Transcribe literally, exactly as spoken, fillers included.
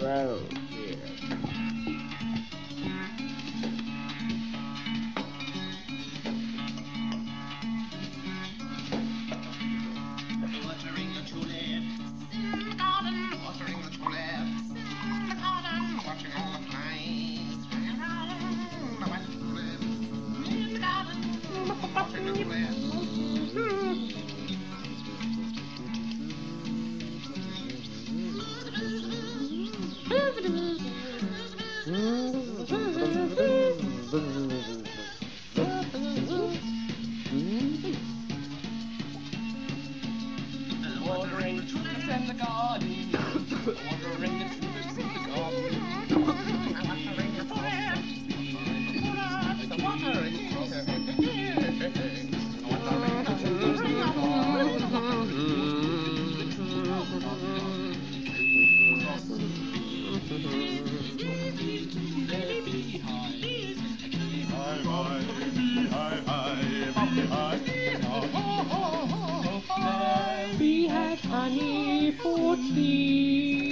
Well, yeah. Watering the tulips in the garden, watering the tulips in the garden, watching all the flies flying around the wet tulips in the garden, watering the tulips. Watering the tulips in the garden. Watering the tulips in the garden. Watering the tulips. Watering the tulips. Watering the tulips in the We had honey for tea.